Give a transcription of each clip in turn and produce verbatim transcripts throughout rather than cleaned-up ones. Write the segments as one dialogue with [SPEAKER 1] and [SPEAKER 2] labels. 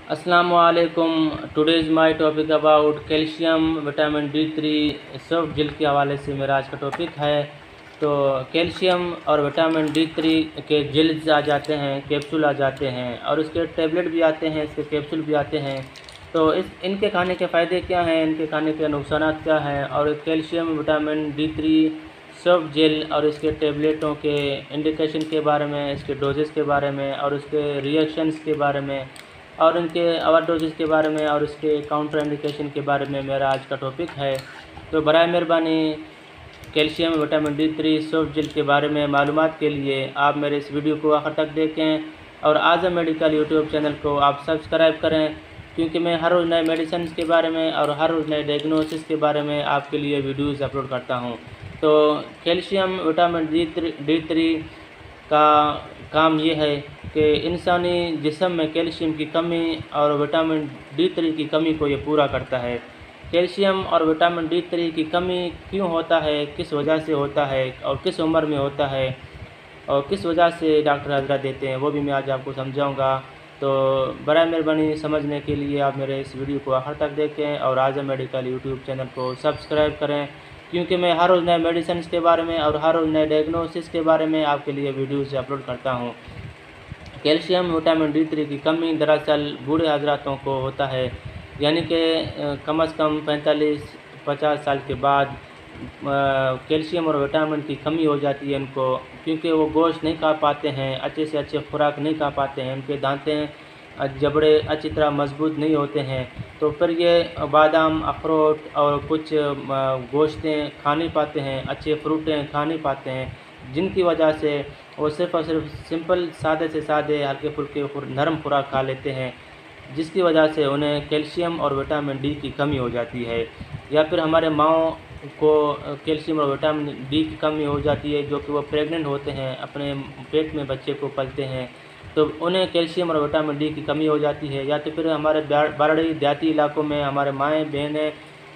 [SPEAKER 1] अस्सलामुअलैकुम। Today's my topic about calcium vitamin D three soft gel के हवाले से मेरा आज का टॉपिक है। तो कैल्शियम और विटामिन डी थ्री के जेल्स आ जाते हैं, कैप्सूल आ जाते हैं और इसके टैबलेट भी आते हैं, इसके कैप्सूल भी आते हैं। तो इस इनके खाने के फ़ायदे क्या हैं, इनके खाने के नुकसान क्या हैं, और calcium vitamin D three soft gel और इसके टैबलेटों के इंडिकेशन के बारे में, इसके डोजेस के बारे में और उसके रिएक्शंस के बारे में और इनके ओवर डोजेस के बारे में और इसके काउंटर इंडिकेशन के बारे में मेरा आज का टॉपिक है। तो बराए मेहरबानी calcium vitamin D three soft gel के बारे में मालूमात के लिए आप मेरे इस वीडियो को आखिर तक देखें और आज़म मेडिकल यूट्यूब चैनल को आप सब्सक्राइब करें, क्योंकि मैं हर रोज़ नए मेडिसिन के बारे में और हर रोज़ नए डायग्नोसिस के बारे में आपके लिए वीडियोज़ अपलोड करता हूँ। तो calcium vitamin D three D three का काम ये है कि इंसानी जिस्म में कैल्शियम की कमी और विटामिन डी थ्री की कमी को ये पूरा करता है। कैल्शियम और विटामिन डी थ्री की कमी क्यों होता है, किस वजह से होता है और किस उम्र में होता है और किस वजह से डॉक्टर हजरात देते हैं, वो भी मैं आज आपको समझाऊंगा। तो बराए मेहरबानी समझने के लिए आप मेरे इस वीडियो को आखिर तक देखें और आज़म मेडिकल यूट्यूब चैनल को सब्सक्राइब करें, क्योंकि मैं हर रोज़ नए मेडिसिन के बारे में और हर रोज़ नए डायग्नोसिस के बारे में आपके लिए वीडियोज़ अपलोड करता हूँ। कैल्शियम विटामिन डी थ्री की कमी दरअसल बूढ़े हजरातों को होता है, यानी कि कम अज़ कम पैंतालीस पचास साल के बाद कैल्शियम और विटामिन की कमी हो जाती है उनको, क्योंकि वो गोश्त नहीं खा पाते हैं, अच्छे से अच्छे खुराक नहीं खा पाते हैं, उनके दांतें जबड़े अच्छी तरह मजबूत नहीं होते हैं। तो फिर ये बादाम, अखरोट और कुछ गोश्तें खा नहीं पाते हैं, अच्छे फ्रूटें खा नहीं पाते हैं, जिनकी वजह से वो सिर्फ़ और सिर्फ सिंपल सादे से सादे हल्के फुल्के नरम खुराक खा लेते हैं, जिसकी वजह से उन्हें कैल्शियम और विटामिन डी की कमी हो जाती है। या फिर हमारे माओं को कैल्शियम और विटामिन डी की कमी हो जाती है, जो कि वो प्रेग्नेंट होते हैं, अपने पेट में बच्चे को पलते हैं, तो उन्हें कैल्शियम और विटामिन डी की कमी हो जाती है। या तो फिर हमारे बारड़ी देहाती इलाकों में हमारे माएँ बहनें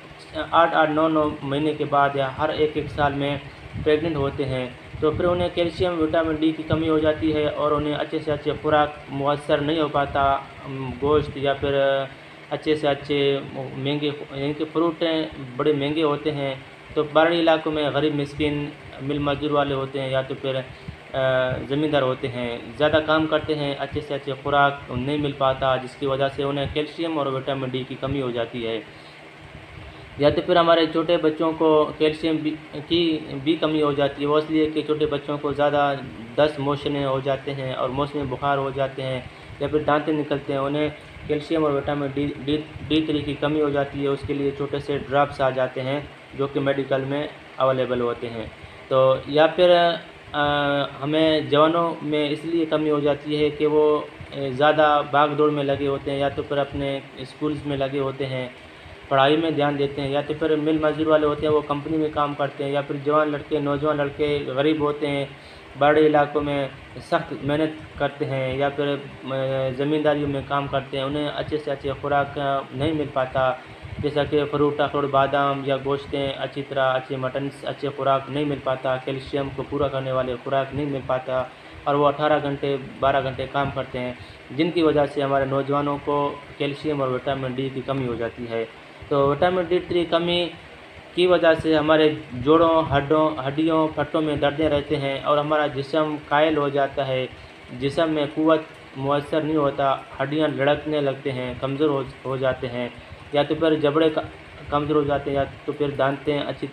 [SPEAKER 1] आठ आठ नौ नौ महीने के बाद या हर एक एक साल में प्रेग्नेंट होते हैं, तो फिर उन्हें कैल्शियम विटामिन डी की कमी हो जाती है और उन्हें अच्छे से अच्छे खुराक मुयस्सर नहीं हो पाता, गोश्त या फिर अच्छे से अच्छे महंगे यानी कि फ्रूटें बड़े महंगे होते हैं। तो बाहरी इलाकों में गरीब मिस्किन मिल मजदूर वाले होते हैं या तो फिर ज़मींदार होते हैं, ज़्यादा काम करते हैं, अच्छे से अच्छे खुराक नहीं मिल पाता, जिसकी वजह से उन्हें कैल्शियम और विटामिन डी की कमी हो जाती है। या तो फिर हमारे छोटे बच्चों को कैल्शियम की भी कमी हो जाती है, वो इसलिए कि छोटे बच्चों को ज़्यादा दस्त मोशने हो जाते हैं और मौसमी बुखार हो जाते हैं या फिर दांतें निकलते हैं, उन्हें कैल्शियम और vitamin D D D three की कमी हो जाती है। उसके लिए छोटे से ड्रॉप्स आ जाते हैं जो कि मेडिकल में अवेलेबल होते हैं। तो या फिर आ, हमें जवानों में इसलिए कमी हो जाती है कि वो ज़्यादा भाग दौड़ में लगे होते हैं, या तो फिर अपने स्कूल्स में लगे होते हैं, पढ़ाई में ध्यान देते हैं, या तो फिर मिल मजदूर वाले होते हैं, वो कंपनी में काम करते हैं, या फिर जवान लड़के नौजवान लड़के गरीब होते हैं, बड़े इलाकों में सख्त मेहनत करते हैं या फिर ज़मींदारियों में काम करते हैं, उन्हें अच्छे से अच्छे खुराक नहीं मिल पाता, जैसा कि फ्रूट अखरोट बादाम या गोश्तें अच्छी तरह अच्छे मटन अच्छे खुराक नहीं मिल पाता, कैल्शियम को पूरा करने वाले खुराक नहीं मिल पाता, और वो अठारह घंटे बारह घंटे काम करते हैं, जिनकी वजह से हमारे नौजवानों को कैल्शियम और विटामिन डी की कमी हो जाती है। तो विटामिन डी थ्री कमी की वजह से हमारे जोड़ों हड्डों हड्डियों फट्टों में दर्दें रहते हैं और हमारा जिस्म कायल हो जाता है, जिस्म में कुव्वत मुयस्सर नहीं होता, हड्डियां लड़कने लगते हैं, कमज़ोर हो हो जाते हैं, या तो फिर जबड़े कमज़ोर हो जाते हैं, या तो फिर दांतें अच्छी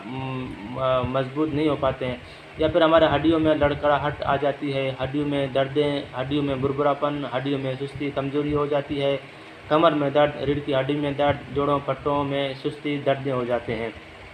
[SPEAKER 1] तरह मजबूत नहीं हो पाते हैं, या फिर हमारे हड्डियों में लड़खड़ाहट आ जाती है, हड्डियों में दर्दें, हड्डियों में बुरबुरापन, हड्डियों में सुस्ती कमज़ोरी हो जाती है, कमर में दर्द, रीढ़ की हड्डी में दर्द, जोड़ों पट्टों में सुस्ती दर्दें हो जाते हैं।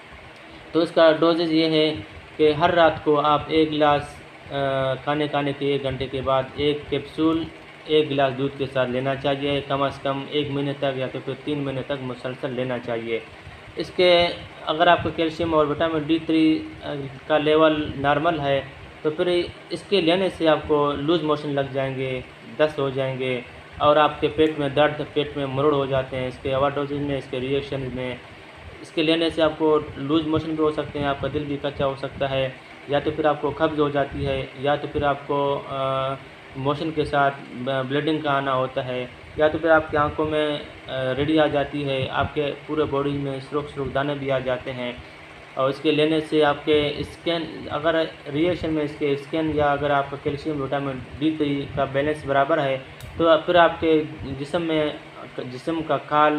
[SPEAKER 1] तो इसका डोजेज ये है कि हर रात को आप एक गिलास खाने खाने के एक घंटे के बाद एक कैप्सूल एक गिलास दूध के साथ लेना चाहिए, कम अज़ कम एक महीने तक या तो फिर तीन महीने तक मुसलसल लेना चाहिए। इसके अगर आपको कैल्शियम और विटामिन डी थ्री का लेवल नॉर्मल है तो फिर इसके लेने से आपको लूज़ मोशन लग जाएंगे, दस्त हो जाएंगे और आपके पेट में दर्द, पेट में मुरड़ हो जाते हैं। इसके ओवरडोजेज में, इसके रिएक्शन में, इसके लेने से आपको लूज़ मोशन भी हो सकते हैं, आपका दिल भी कच्चा हो सकता है, या तो फिर आपको कब्ज़ हो जाती है, या तो फिर आपको मोशन के साथ ब्लीडिंग का आना होता है, या तो फिर आपकी आंखों में रेडी आ जाती है, आपके पूरे बॉडी में सुरुख सुरुख दाने भी आ जाते हैं। और इसके लेने से आपके स्कैन, अगर रिएक्शन में इसके स्कैन या अगर आपका कैल्शियम विटामिन डी थ्री का बैलेंस बराबर है तो फिर आपके जिस्म में जिस्म का खाल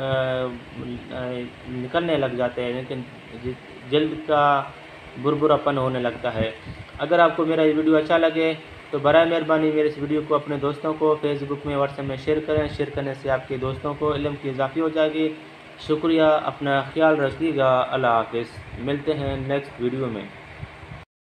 [SPEAKER 1] निकलने लग जाते हैं, लेकिन जल्द का बुरबुरापन होने लगता है। अगर आपको मेरा ये वीडियो अच्छा लगे तो बराए मेहरबानी मेरे इस वीडियो को अपने दोस्तों को फेसबुक में, व्हाट्सएप में शेयर करें। शेयर करने से आपके दोस्तों को इल्म की इजाफी हो जाएगी। शुक्रिया, अपना ख्याल रखिएगा। अल्लाह हाफ़िज़। मिलते हैं नेक्स्ट वीडियो में।